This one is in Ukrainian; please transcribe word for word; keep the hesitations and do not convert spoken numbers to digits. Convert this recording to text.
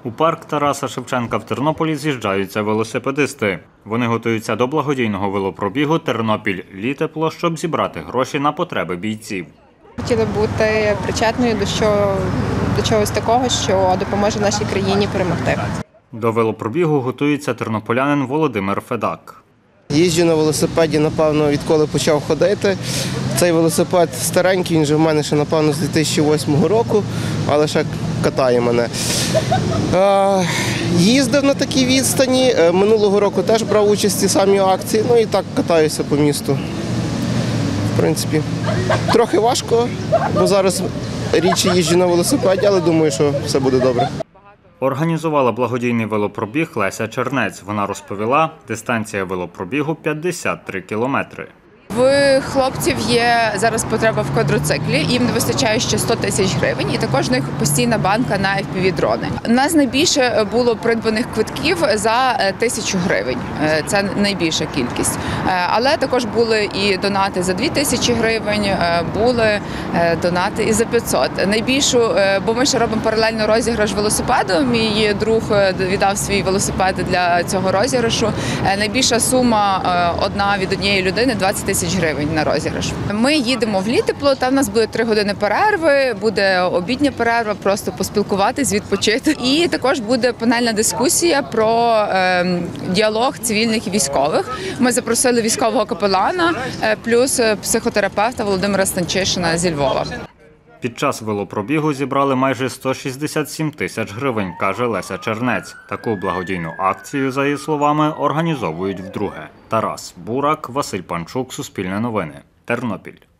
У парк Тараса Шевченка в Тернополі з'їжджаються велосипедисти. Вони готуються до благодійного велопробігу «Тернопіль – Літепло», щоб зібрати гроші на потреби бійців. Хотіли бути причетною до, що, до чогось такого, що допоможе нашій країні перемогти. До велопробігу готується тернополянин Володимир Федак. Їжджу на велосипеді, напевно, відколи почав ходити. Цей велосипед старенький, він же в мене ще, напевно, з дві тисячі восьмого року, але ще катає мене. Їздив на такій відстані, минулого року теж брав участь у цій самій акції, ну і так катаюся по місту. В принципі, трохи важко, бо зараз рідше їжджу на велосипеді, але думаю, що все буде добре. Організувала благодійний велопробіг Леся Чернець. Вона розповіла, дистанція велопробігу – п'ятдесят три кілометри. В хлопців є зараз потреба в квадроциклі, їм не вистачає ще сто тисяч гривень, і також у них постійна банка на еф пі ві-дрони. У нас найбільше було придбаних квитків за тисячу гривень, це найбільша кількість. Але також були і донати за дві тисячі гривень, були донати і за п'ятсот. Найбільшу, бо ми ще робимо паралельно розіграш велосипеду, мій друг віддав свій велосипед для цього розіграшу. Найбільша сума одна від однієї людини – двадцять тисяч гривень на розіграш. Ми їдемо в Літепло, там у нас буде три години перерви, буде обідня перерва, просто поспілкуватись, відпочити. І також буде панельна дискусія про е, діалог цивільних і військових. Ми запросили військового капелана, е, плюс психотерапевта Володимира Станчишина зі Львова. Під час велопробігу зібрали майже сто шістдесят сім тисяч гривень, каже Леся Чернець. Таку благодійну акцію, за її словами, організовують вдруге. Тарас Бурак, Василь Панчук, Суспільне новини, Тернопіль.